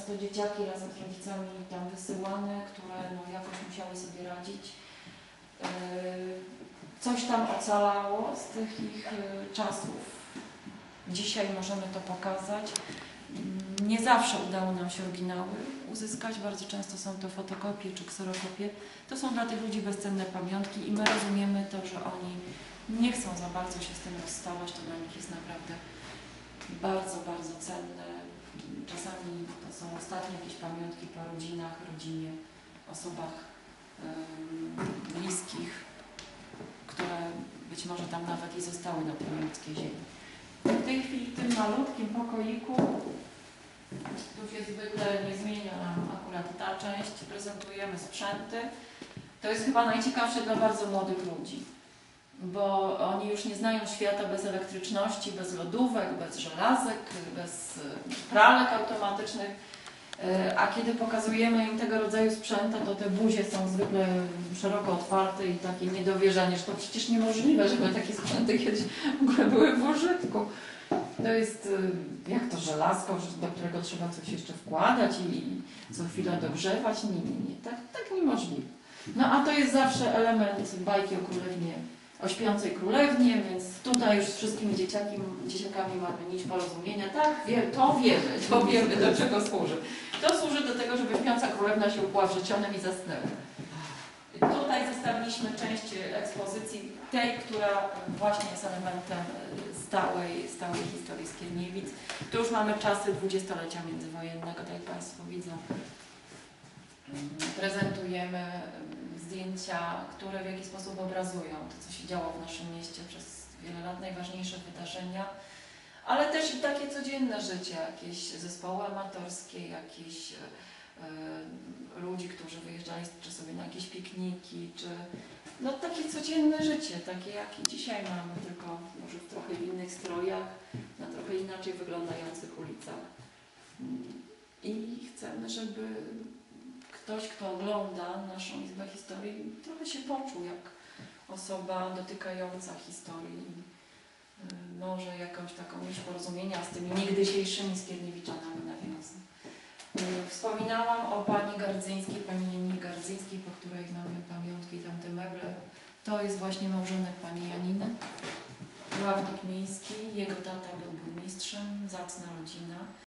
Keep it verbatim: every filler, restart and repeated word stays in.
często dzieciaki razem z rodzicami tam wysyłane, które no, jakoś musiały sobie radzić. Coś tam ocalało z tych ich czasów. Dzisiaj możemy to pokazać. Nie zawsze udało nam się oryginały uzyskać, bardzo często są to fotokopie czy kserokopie. To są dla tych ludzi bezcenne pamiątki i my rozumiemy to, że oni nie chcą za bardzo się z tym rozstawać, to dla nich jest naprawdę bardzo, bardzo cenne. Czasami to są ostatnie jakieś pamiątki po rodzinach, rodzinie, osobach yy, bliskich, które być może tam nawet i zostały na tej ludzkiej ziemi. W tej chwili w tym malutkim pokoiku, tu się zwykle nie zmienia nam akurat ta część, prezentujemy sprzęty. To jest chyba najciekawsze dla bardzo młodych ludzi, bo oni już nie znają świata bez elektryczności, bez lodówek, bez żelazek, bez pralek automatycznych. A kiedy pokazujemy im tego rodzaju sprzęta, to te buzie są zwykle szeroko otwarte i takie niedowierzanie, że to przecież niemożliwe, żeby takie sprzęty kiedyś w ogóle były w użytku. To jest jak to żelazko, do którego trzeba coś jeszcze wkładać i co chwilę dogrzewać. Nie, nie, nie. Tak, tak niemożliwe. No a to jest zawsze element bajki o królewnie, o śpiącej królewnie, więc tutaj już z wszystkimi dzieciaki, dzieciakami mamy nić porozumienia. Tak, wie, to wiemy, to wiemy, do czego służy. To służy do tego, żeby śpiąca królewna się ukłała w żecionym i zasnęła. Tutaj zestawiliśmy część ekspozycji, tej, która właśnie jest elementem stałej, stałej historii Skierniewic. Tu już mamy czasy dwudziestolecia międzywojennego, tak jak Państwo widzą. Prezentujemy zdjęcia, które w jakiś sposób obrazują to, co się działo w naszym mieście przez wiele lat, najważniejsze wydarzenia, ale też i takie codzienne życie, jakieś zespoły amatorskie, jakieś y, ludzi, którzy wyjeżdżali czy sobie na jakieś pikniki, czy no takie codzienne życie, takie jakie dzisiaj mamy, tylko może w trochę innych strojach, na trochę inaczej wyglądających ulicach. I chcemy, żeby ktoś, kto ogląda naszą Izbę Historii, trochę się poczuł jak osoba dotykająca historii. Może jakąś taką nić porozumienia z tymi niegdysiejszymi Skierniewiczanami nawiązać. Wspominałam o pani Gardzyńskiej, pani Janinie Gardzyńskiej, po której mamy pamiątki i tamte meble. To jest właśnie małżonek pani Janiny, ławnik miejski. Jego tata był burmistrzem, zacna rodzina.